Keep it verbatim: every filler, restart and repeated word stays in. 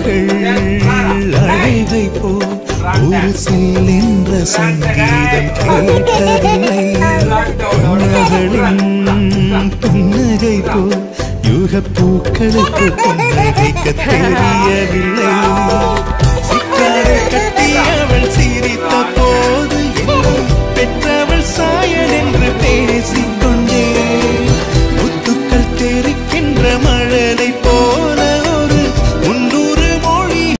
மகள் அழகை போல் ஒரு செல்கின்ற சங்கீதம் கேட்டதில்லை மகளின் புன்னகை போல் யுக பூக்களுக்கு புன்னகைக்க தெரியவில்லை